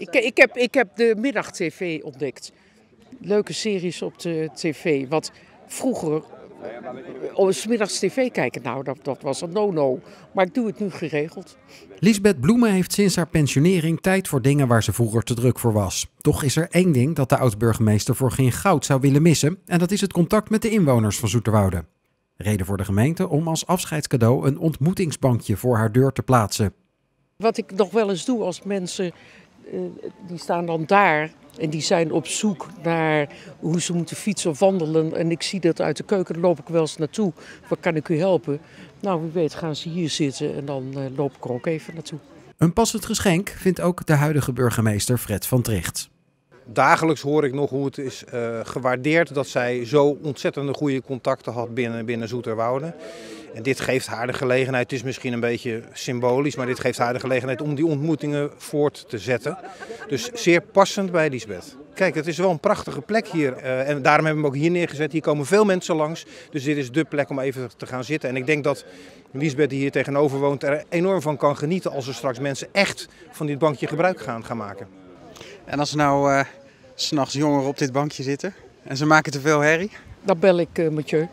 Ik heb de middag-tv ontdekt. Leuke series op de tv. Wat vroeger, 's middags tv kijken, nou dat was een no-no. Maar ik doe het nu geregeld. Liesbeth Bloemen heeft sinds haar pensionering tijd voor dingen waar ze vroeger te druk voor was. Toch is er één ding dat de oud-burgemeester voor geen goud zou willen missen. En dat is het contact met de inwoners van Zoeterwoude. Reden voor de gemeente om als afscheidscadeau een ontmoetingsbankje voor haar deur te plaatsen. Wat ik nog wel eens doe als mensen, die staan dan daar en die zijn op zoek naar hoe ze moeten fietsen of wandelen. En ik zie dat uit de keuken, dan loop ik wel eens naartoe. Wat kan ik u helpen? Nou, wie weet gaan ze hier zitten en dan loop ik er ook even naartoe. Een passend geschenk vindt ook de huidige burgemeester Fred van Tricht. Dagelijks hoor ik nog hoe het is gewaardeerd dat zij zo ontzettende goede contacten had binnen Zoeterwoude. En dit geeft haar de gelegenheid, het is misschien een beetje symbolisch, maar dit geeft haar de gelegenheid om die ontmoetingen voort te zetten. Dus zeer passend bij Liesbeth. Kijk, het is wel een prachtige plek hier en daarom hebben we hem ook hier neergezet. Hier komen veel mensen langs, dus dit is dé plek om even te gaan zitten. En ik denk dat Liesbeth, die hier tegenover woont, er enorm van kan genieten als er straks mensen echt van dit bankje gebruik gaan maken. En als er nou 's nachts jongeren op dit bankje zitten en ze maken te veel herrie? Dan bel ik Mathieu.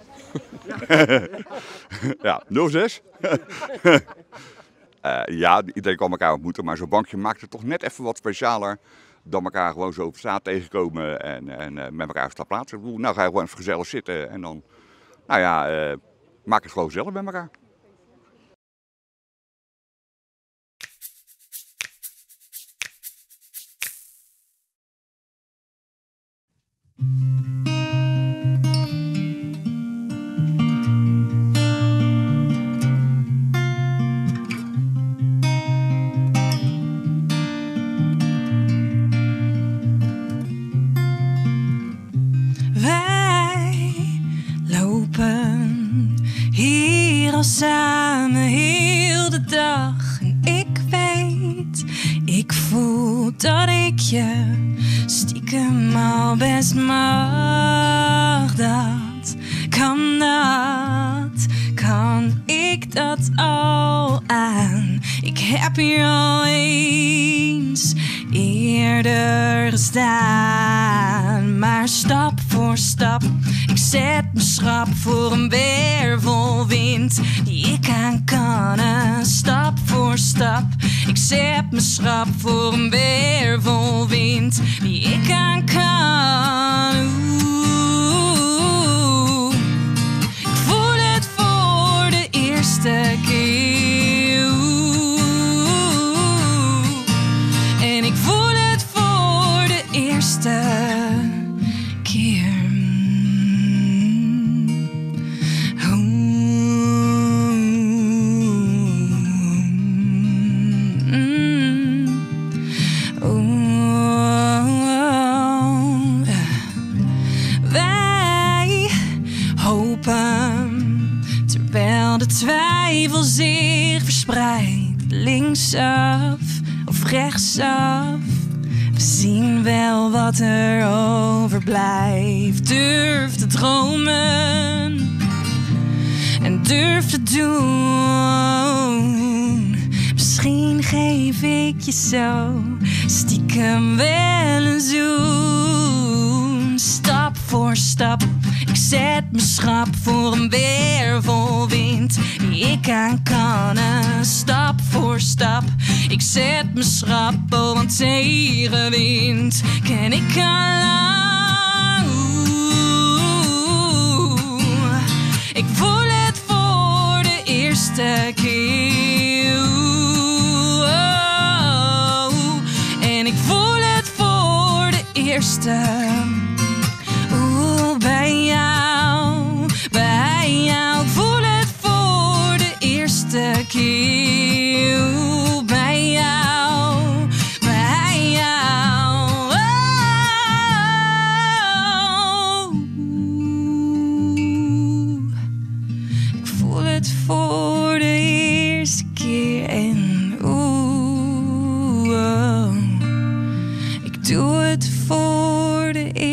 Ja, 06. Ja, iedereen kan elkaar ontmoeten, maar zo'n bankje maakt het toch net even wat specialer dan elkaar gewoon zo op straat tegenkomen en met elkaar staan plaatsen. Ik bedoel, nou ga je gewoon even gezellig zitten en dan, nou ja, maak het gewoon gezellig met elkaar. Hier al samen heel de dag en ik voel dat ik je stiekem al best mag. Kan ik dat al aan? Ik heb hier al eens eerder gestaan, maar stap voor stap, ik zet me schrap voor een wervelwind die ik aan kan. En stap voor stap, ik zet me schrap voor een wervelwind die ik aan kan. Oeh, ik voel het voor de eerste keer. Oeh, en ik voel het voor de eerste keer. Terwijl de twijfel zich verspreidt, linksaf of rechtsaf, we zien wel wat er overblijft. Durf te dromen en durf te doen. Misschien geef ik je zo stiekem wel een zoen. Stap voor stap, ik zet me schrap voor een wervelwind die ik aan kan. En stap voor stap, ik zet me schrap, oh want tegenwind ken ik al lang. Oeh, ik voel het voor de eerste keer. Oeh, en ik voel het voor de eerste. Bij jou, ik voel het voor de eerste keer. Bij jou, oh. Ik voel het voor de eerste keer en ik doe het voor de eerste keer.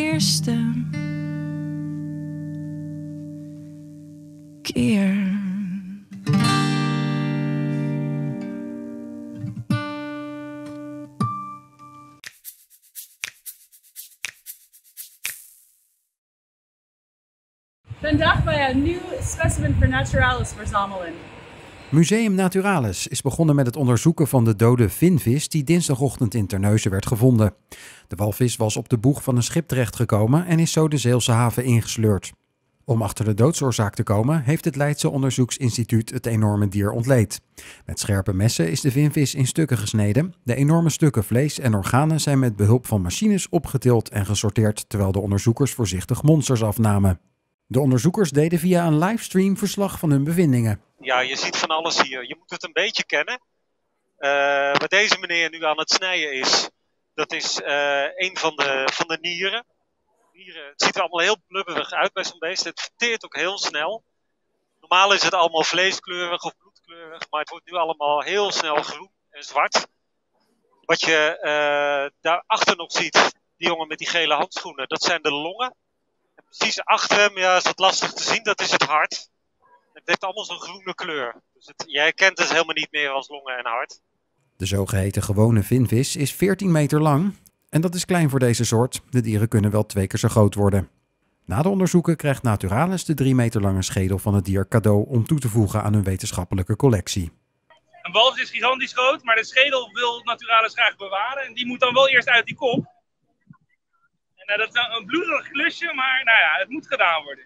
Vandaag wij een nieuw specimen voor Naturalis verzamelen. Museum Naturalis is begonnen met het onderzoeken van de dode vinvis die dinsdagochtend in Terneuzen werd gevonden. De walvis was op de boeg van een schip terechtgekomen en is zo de Zeelse haven ingesleurd. Om achter de doodsoorzaak te komen heeft het Leidse Onderzoeksinstituut het enorme dier ontleed. Met scherpe messen is de vinvis in stukken gesneden. De enorme stukken vlees en organen zijn met behulp van machines opgetild en gesorteerd, terwijl de onderzoekers voorzichtig monsters afnamen. De onderzoekers deden via een livestream verslag van hun bevindingen. Ja, je ziet van alles hier. Je moet het een beetje kennen. Wat deze meneer nu aan het snijden is, dat is een van de nieren. Het ziet er allemaal heel blubberig uit bij zo'n beest. Het verteert ook heel snel. Normaal is het allemaal vleeskleurig of bloedkleurig, maar het wordt nu allemaal heel snel groen en zwart. Wat je daarachter nog ziet, die jongen met die gele handschoenen, dat zijn de longen. En precies achter hem, ja, is dat lastig te zien, dat is het hart. Het heeft allemaal zo'n groene kleur. Dus je herkent het helemaal niet meer als longen en hart. De zogeheten gewone vinvis is 14 meter lang. En dat is klein voor deze soort. De dieren kunnen wel 2 keer zo groot worden. Na de onderzoeken krijgt Naturalis de 3 meter lange schedel van het dier cadeau om toe te voegen aan hun wetenschappelijke collectie. Een walvis is gigantisch groot, maar de schedel wil Naturalis graag bewaren. En die moet dan wel eerst uit die kop. En dat is een bloedig klusje, maar nou ja, het moet gedaan worden.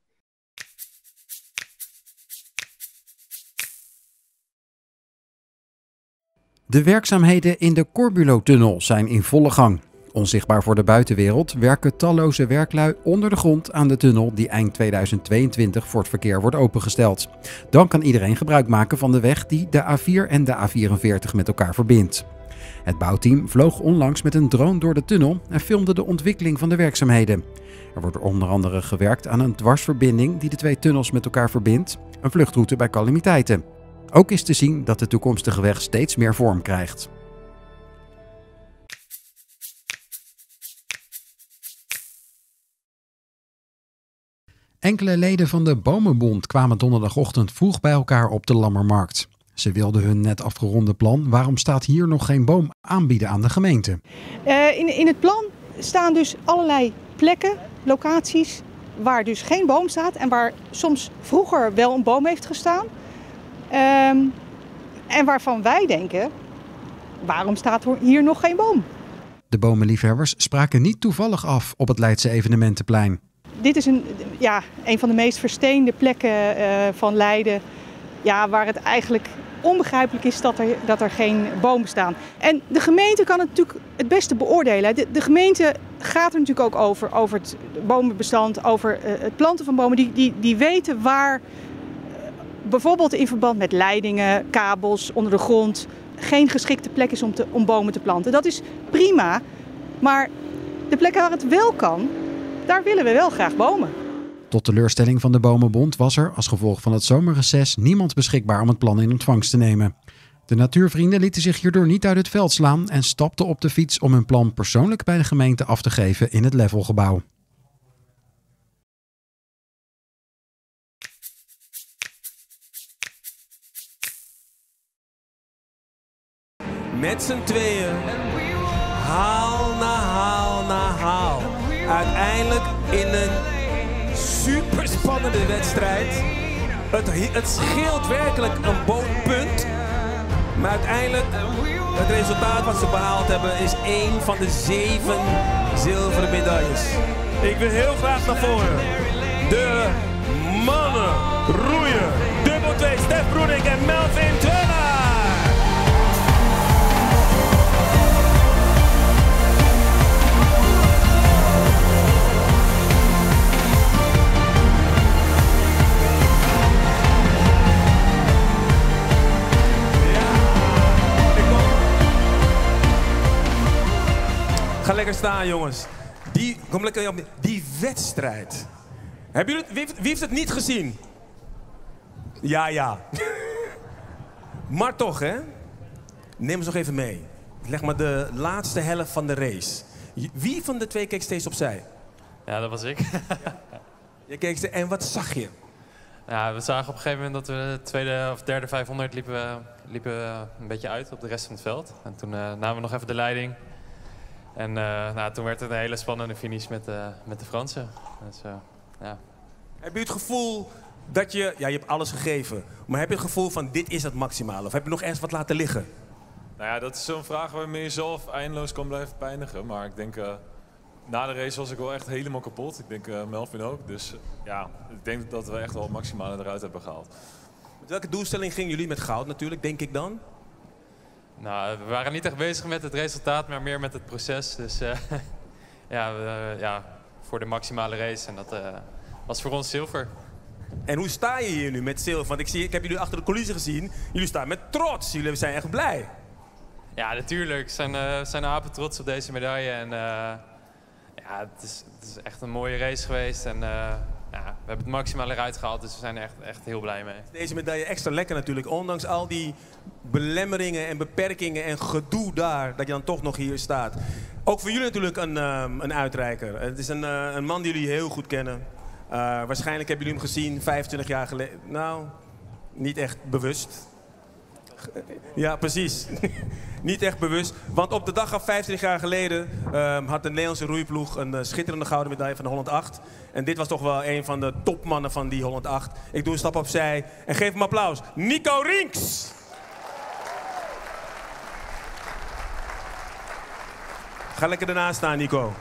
De werkzaamheden in de Corbulo-tunnel zijn in volle gang. Onzichtbaar voor de buitenwereld werken talloze werklui onder de grond aan de tunnel die eind 2022 voor het verkeer wordt opengesteld. Dan kan iedereen gebruik maken van de weg die de A4 en de A44 met elkaar verbindt. Het bouwteam vloog onlangs met een drone door de tunnel en filmde de ontwikkeling van de werkzaamheden. Er wordt onder andere gewerkt aan een dwarsverbinding die de 2 tunnels met elkaar verbindt, een vluchtroute bij calamiteiten. Ook is te zien dat de toekomstige weg steeds meer vorm krijgt. Enkele leden van de Bomenbond kwamen donderdagochtend vroeg bij elkaar op de Lammermarkt. Ze wilden hun net afgeronde plan "Waarom staat hier nog geen boom?" aanbieden aan de gemeente. In het plan staan dus allerlei plekken, locaties waar dus geen boom staat en waar soms vroeger wel een boom heeft gestaan. En waarvan wij denken, waarom staat hier nog geen boom? De bomenliefhebbers spraken niet toevallig af op het Leidse Evenementenplein. Dit is een van de meest versteende plekken van Leiden, ja, waar het eigenlijk onbegrijpelijk is dat er geen bomen staan. En de gemeente kan het natuurlijk het beste beoordelen. De gemeente gaat er natuurlijk ook over het bomenbestand, over het planten van bomen. Die weten waar, bijvoorbeeld in verband met leidingen, kabels onder de grond, geen geschikte plek is om bomen te planten. Dat is prima, maar de plekken waar het wel kan, daar willen we wel graag bomen. Tot teleurstelling van de Bomenbond was er, als gevolg van het zomerreces, niemand beschikbaar om het plan in ontvangst te nemen. De natuurvrienden lieten zich hierdoor niet uit het veld slaan en stapten op de fiets om hun plan persoonlijk bij de gemeente af te geven in het Levelgebouw. Met z'n tweeën, haal na haal na haal. Uiteindelijk in een super spannende wedstrijd. Het scheelt werkelijk een bootpunt. Maar uiteindelijk, het resultaat wat ze behaald hebben is 1 van de 7 zilveren medailles. Ik wil heel graag naar voren. De mannen roeien. Dubbel 2, Stef Broedink en Melvin Turner. Ga lekker staan, jongens. Kom lekker op die wedstrijd. Wie heeft het niet gezien? Ja. Maar toch, hè? Neem ons nog even mee. Leg maar de laatste helft van de race. Wie van de twee keek steeds opzij? Ja, dat was ik. Je keek en wat zag je? Ja, we zagen op een gegeven moment dat we de tweede of derde 500 liepen een beetje uit op de rest van het veld. En toen namen we nog even de leiding. En toen werd het een hele spannende finish met de Fransen. Dus, ja. Heb je het gevoel dat je hebt alles gegeven, maar heb je het gevoel van dit is het maximale? Of heb je nog ergens wat laten liggen? Nou ja, dat is zo'n vraag waarmee je zelf eindeloos kan blijven pijnigen. Maar ik denk, na de race was ik wel echt helemaal kapot. Ik denk Melvin ook. Dus ik denk dat we echt wel het maximale eruit hebben gehaald. Met welke doelstelling gingen jullie met goud natuurlijk, denk ik dan? Nou, we waren niet echt bezig met het resultaat, maar meer met het proces. Dus voor de maximale race. En dat was voor ons zilver. En hoe sta je hier nu met zilver? Want ik heb jullie achter de coulissen gezien. Jullie staan met trots. Jullie zijn echt blij. Ja, natuurlijk. We zijn apen trots op deze medaille. En het is echt een mooie race geweest. En we hebben het maximale eruit gehaald. Dus we zijn er echt heel blij mee. Deze medaille extra lekker natuurlijk. Ondanks al die belemmeringen en beperkingen en gedoe daar. Dat je dan toch nog hier staat. Ook voor jullie natuurlijk een uitreiker. Het is een man die jullie heel goed kennen. Waarschijnlijk hebben jullie hem gezien 25 jaar geleden. Nou, niet echt bewust. Ja, precies. Niet echt bewust. Want op de dag af 25 jaar geleden had de Nederlandse roeiploeg een schitterende gouden medaille van de Holland 8. En dit was toch wel een van de topmannen van die Holland 8. Ik doe een stap opzij en geef hem applaus. Nico Rinks! Ga lekker ernaast staan, Nico.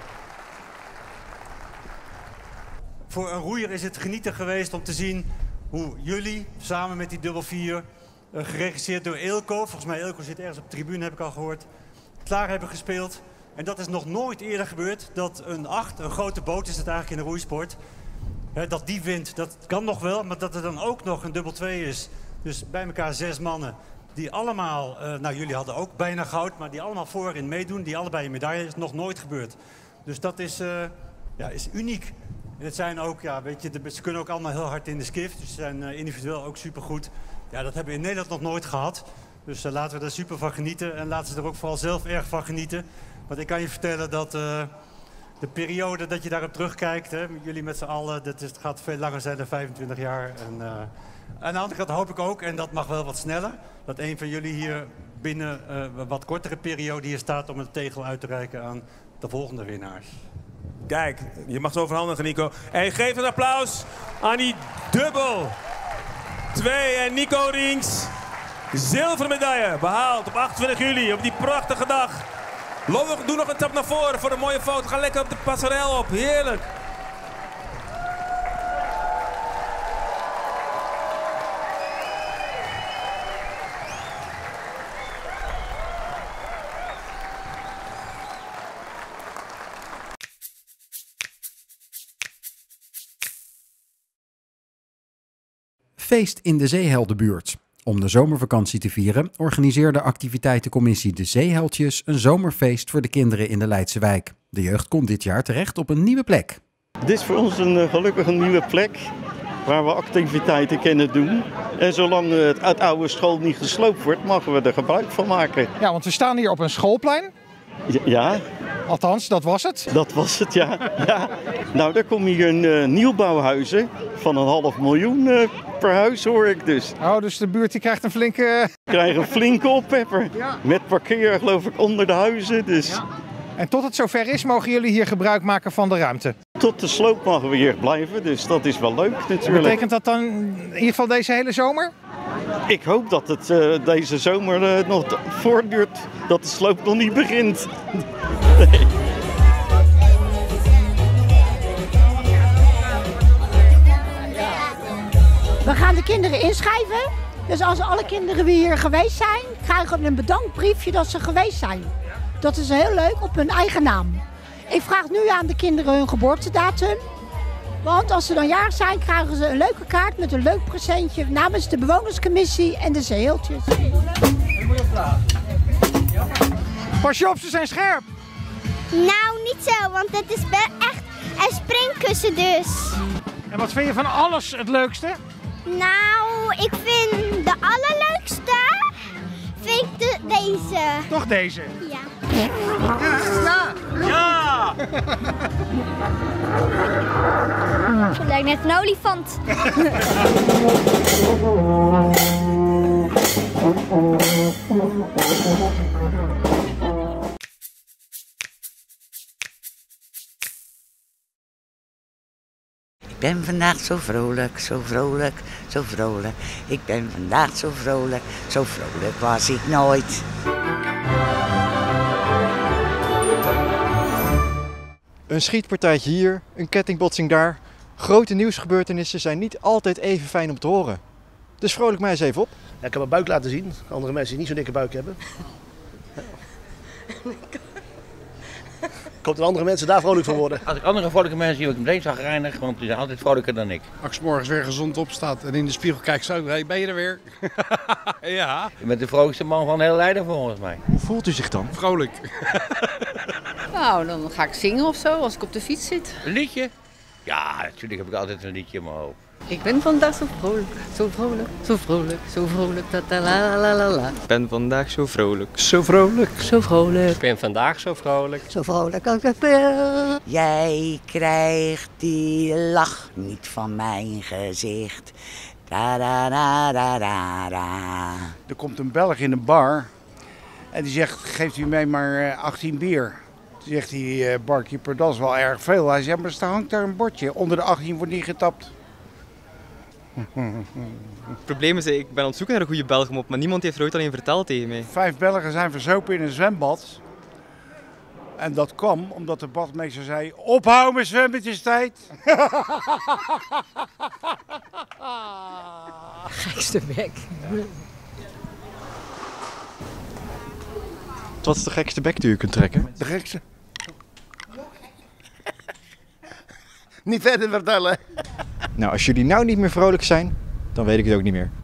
Voor een roeier is het genieten geweest om te zien hoe jullie samen met die dubbel 4, geregisseerd door Eelco, volgens mij Eelco zit ergens op de tribune, heb ik al gehoord, klaar hebben gespeeld. En dat is nog nooit eerder gebeurd, dat een 8, een grote boot is het eigenlijk in de roeisport, dat die wint. Dat kan nog wel, maar dat er dan ook nog een dubbel 2 is. Dus bij elkaar 6 mannen die allemaal, jullie hadden ook bijna goud, maar die allemaal voorin meedoen, die allebei een medaille, is nog nooit gebeurd. Dus dat is uniek. En het zijn ook, ze kunnen ook allemaal heel hard in de skiff, dus ze zijn individueel ook supergoed. Ja, dat hebben we in Nederland nog nooit gehad. Dus laten we daar super van genieten en laten ze er ook vooral zelf erg van genieten. Want ik kan je vertellen dat de periode dat je daarop terugkijkt, jullie met z'n allen, het gaat veel langer zijn dan 25 jaar. En aan de andere kant hoop ik ook, en dat mag wel wat sneller, dat een van jullie hier binnen een wat kortere periode hier staat om een tegel uit te reiken aan de volgende winnaars. Kijk, je mag zo overhandigen, Nico. En geef een applaus aan die dubbel 2 en Nico Rinks. Zilveren medaille behaald op 28 juli, op die prachtige dag. Doe nog een tap naar voren voor een mooie foto. Ga lekker op de passerel op, heerlijk. Feest in de Zeeheldenbuurt. Om de zomervakantie te vieren organiseerde activiteitencommissie De Zeeheldjes een zomerfeest voor de kinderen in de Leidse wijk. De jeugd komt dit jaar terecht op een nieuwe plek. Dit is voor ons gelukkig een nieuwe plek waar we activiteiten kunnen doen. En zolang het oude school niet gesloopt wordt, mogen we er gebruik van maken. Ja, want we staan hier op een schoolplein. Ja. Althans, dat was het. Dat was het, ja. Nou, daar komen hier nieuwbouwhuizen van 500.000 per huis, hoor ik dus. Oh, dus de buurt die krijgt een flinke... Krijgt een flinke oppepper. Ja. Met parkeer, geloof ik, onder de huizen. Dus. Ja. En tot het zover is, mogen jullie hier gebruik maken van de ruimte? Tot de sloop mogen we hier blijven, dus dat is wel leuk natuurlijk. Betekent dat dan in ieder geval deze hele zomer? Ik hoop dat het deze zomer nog voortduurt, dat de sloop nog niet begint. Nee. We gaan de kinderen inschrijven. Dus als alle kinderen weer hier geweest zijn, krijgen we een bedankbriefje dat ze geweest zijn. Dat is heel leuk op hun eigen naam. Ik vraag nu aan de kinderen hun geboortedatum. Want als ze dan jarig zijn, krijgen ze een leuke kaart met een leuk presentje namens de bewonerscommissie en de Zeeheldjes. Pas je op, ze zijn scherp. Nou, niet zo, want het is echt een springkussen dus. En wat vind je van alles het leukste? Nou, ik vind de allerleukste vind ik deze. Toch deze? Ja. Ja! Het lijkt net een olifant. ben vandaag zo vrolijk, zo vrolijk, zo vrolijk. Ik ben vandaag zo vrolijk was ik nooit. Een schietpartijtje hier, een kettingbotsing daar. Grote nieuwsgebeurtenissen zijn niet altijd even fijn om te horen. Dus vrolijk mij eens even op. Ja, ik heb mijn buik laten zien. Andere mensen die niet zo'n dikke buik hebben. Ik hoop dat andere mensen daar vrolijk van worden. Als ik andere vrolijke mensen zie, word ik meteen zagrijnig, want die zijn altijd vrolijker dan ik. Als ik 's morgens weer gezond opstaat en in de spiegel kijk, zo, hey, ben je er weer? Ja. Je bent de vrolijkste man van heel Leiden volgens mij. Hoe voelt u zich dan? Vrolijk. Nou, dan ga ik zingen of zo als ik op de fiets zit. Een liedje? Ja, natuurlijk heb ik altijd een liedje in mijn hoofd. Ik ben vandaag zo vrolijk, zo vrolijk, zo vrolijk, zo vrolijk, la la la la la. Ik ben vandaag zo vrolijk. Zo vrolijk. Zo vrolijk. Ik ben vandaag zo vrolijk. Zo vrolijk als ik wil. Jij krijgt die lach niet van mijn gezicht. Da da da da da da. Er komt een Belg in een bar en die zegt, geeft u mij maar 18 bier. Toen zegt die barkeeper, dat is wel erg veel. Hij zegt, maar er hangt daar een bordje, onder de 18 wordt niet getapt. Het probleem is, ik ben aan het zoeken naar een goede Belgmop, maar niemand heeft er ooit alleen verteld tegen mij. 5 Belgen zijn verzopen in een zwembad. En dat kwam omdat de badmeester zei, ophouden met zwemmetjestijd. Gekste bek. Wat is de gekste bek die u kunt trekken? De gekste. Niet verder vertellen. Nou, als jullie nou niet meer vrolijk zijn, dan weet ik het ook niet meer.